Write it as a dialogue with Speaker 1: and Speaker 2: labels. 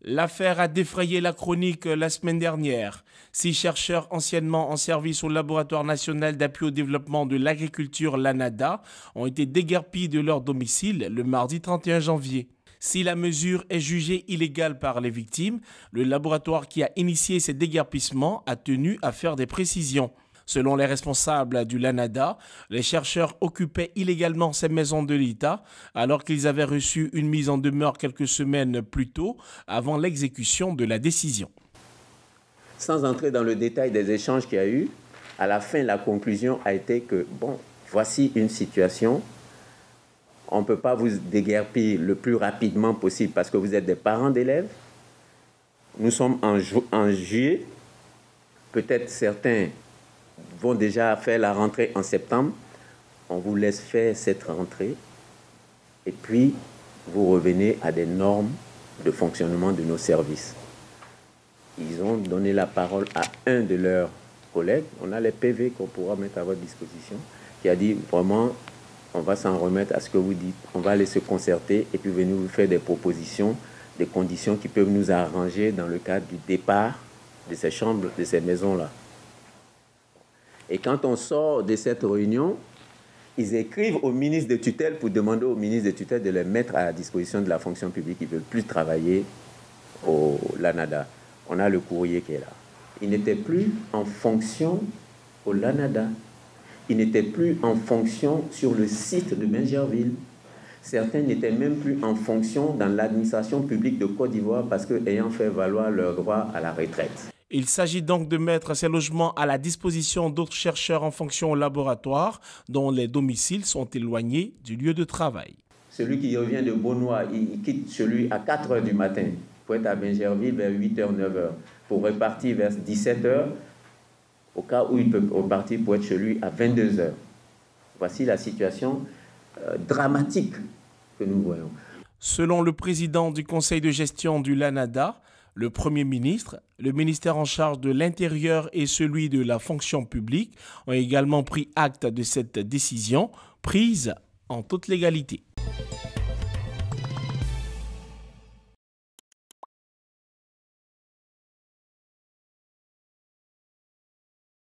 Speaker 1: L'affaire a défrayé la chronique la semaine dernière. 6 chercheurs anciennement en service au Laboratoire national d'appui au développement de l'agriculture, l'ANADA, ont été déguerpis de leur domicile le mardi 31 janvier. Si la mesure est jugée illégale par les victimes, le laboratoire qui a initié ces déguerpissements a tenu à faire des précisions. Selon les responsables du LANADA, les chercheurs occupaient illégalement ces maisons de l'État alors qu'ils avaient reçu une mise en demeure quelques semaines plus tôt avant l'exécution de la décision.
Speaker 2: Sans entrer dans le détail des échanges qu'il y a eu, à la fin, la conclusion a été que, voici une situation, on ne peut pas vous déguerpir le plus rapidement possible parce que vous êtes des parents d'élèves. Nous sommes en juillet, peut-être certains vont déjà faire la rentrée en septembre. On vous laisse faire cette rentrée et puis vous revenez à des normes de fonctionnement de nos services. Ils ont donné la parole à un de leurs collègues, on a les PV qu'on pourra mettre à votre disposition, qui a dit vraiment, on va s'en remettre à ce que vous dites, on va aller se concerter et puis venir vous faire des propositions, des conditions qui peuvent nous arranger dans le cadre du départ de ces chambres, de ces maisons-là. Et quand on sort de cette réunion, ils écrivent au ministre de tutelle pour demander au ministre de tutelle de les mettre à la disposition de la fonction publique. Ils ne veulent plus travailler au LANADA. On a le courrier qui est là. Ils n'étaient plus en fonction au LANADA. Ils n'étaient plus en fonction sur le site de Bingerville. Certains n'étaient même plus en fonction dans l'administration publique de Côte d'Ivoire parce qu'ayant fait valoir leur droit à la retraite.
Speaker 1: Il s'agit donc de mettre ces logements à la disposition d'autres chercheurs en fonction au laboratoire dont les domiciles sont éloignés du lieu de travail.
Speaker 2: Celui qui revient de Beaunois, il quitte celui à 4 h du matin pour être à Bingerville vers 8 h, 9 h, pour repartir vers 17 h, au cas où il peut repartir pour être chez lui à 22 h. Voici la situation dramatique que nous voyons.
Speaker 1: Selon le président du conseil de gestion du LANADA, le Premier ministre, le ministère en charge de l'Intérieur et celui de la fonction publique ont également pris acte de cette décision prise en toute légalité.